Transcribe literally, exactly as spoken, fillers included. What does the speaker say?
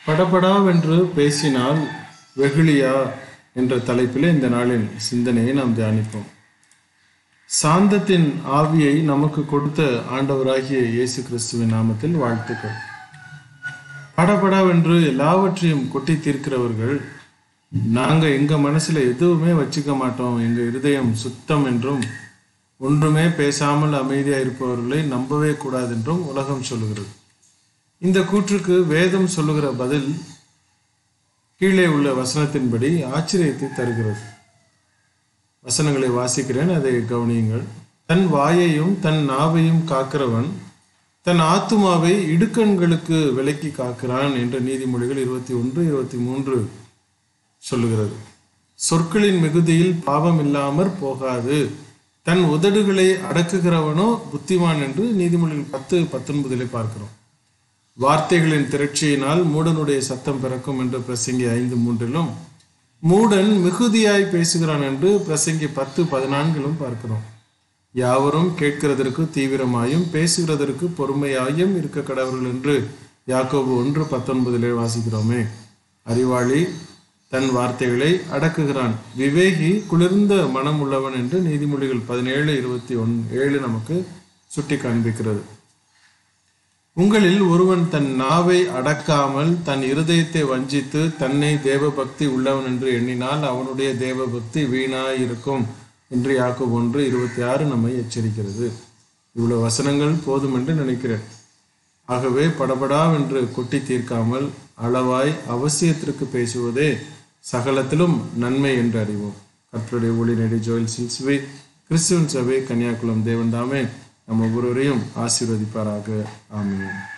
படபடாவென்று பேசினால் வெகுளியா என்ற தலைப்பிலே இந்த நாளின் சிந்தனையை நாம் தியானிப்போம். சாந்தத்தின் ஆவியை நமக்கு கொடுத்த ஆண்டவராகிய இயேசு கிறிஸ்துவின் நாமத்தில் வாழ்த்துக்கள். படபடாவென்று எல்லாவற்றையும் கொட்டி தீர்க்கிறவர்கள், நாங்க எங்க மனசுல எதுவுமே வச்சுக்க மாட்டோம், எங்க இருதயம் சுத்தம் என்றும் ஒன்றுமே பேசாமல் அமைதியா இருப்பவர்களை நம்பவே கூடாது என்றும் உலகம் சொல்லுகிறது. இந்த கூற்றுக்கு வேதம் சொல்லுகிற பதில் கீழே உள்ள வசனத்தின்படி ஆச்சரியத்தை தருகிறது. வசனங்களை வாசிக்கிறேன், அதை கவனியுங்கள். தன் வாயையும் தன் நாவையும் காக்கிறவன் தன் ஆத்துமாவை இடுக்கண்களுக்கு விலக்கி காக்கிறான் என்று நீதிமொழிகள் இருபத்தி ஒன்று இருபத்தி மூன்று சொல்லுகிறது. சொற்களின் மிகுதியில் பாவம் இல்லாமற் போகாது, தன் உதடுகளை அடக்குகிறவனோ புத்திமான் என்று நீதிமொழிகள் பத்து பத்தொன்பதிலே பார்க்கிறோம். வார்த்தைகளின் திரட்சியினால் மூடனுடைய சத்தம் பிறக்கும் என்று பிரசங்கி ஐந்து மூன்றிலும், மூடன் மிகுதியாய் பேசுகிறான் என்று பிரசங்கி பத்து பதினான்கிலும் பார்க்கிறோம். யாவரும் கேட்கிறதற்கு தீவிரமாயும் பேசுகிறதற்கு பொறுமையாயும் இருக்க கடவர்கள் என்று யாக்கோபு ஒன்று பத்தொன்பதிலே வாசிக்கிறோமே. அறிவாளி தன் வார்த்தைகளை அடக்குகிறான், விவேகி குளிர்ந்த மனம் உள்ளவன் என்று நீதிமொழிகள் பதினேழு இருபத்தி ஒன் ஏழு நமக்கு சுட்டி காண்பிக்கிறது. உங்களில் ஒருவன் தன் நாவை அடக்காமல் தன் இருதயத்தை வஞ்சித்து தன்னை தேவ பக்தி உள்ளவன் என்று எண்ணினால் அவனுடைய தேவ பக்தி வீணாய் இருக்கும் என்று யாக்கோபு ஒன்று இருபத்தி ஆறு நம்மை எச்சரிக்கிறது. இவ்வளவு வசனங்கள் போதும் என்று நினைக்கிறேன். ஆகவே படபடாவென்று கொட்டி தீர்க்காமல் அளவாய் அவசியத்திற்கு பேசுவதே சகலத்திலும் நன்மை என்று அறிவோம். கர்த்தருடைய ஒளி நெடி ஜோயல் சில்சுவை கிறிஸ்துவன் சபை கன்னியாகுளம் தேவன் தாமே நம்ம ஒவ்வொருவரையும் ஆசீர்வதிப்பாராக. ஆமென்.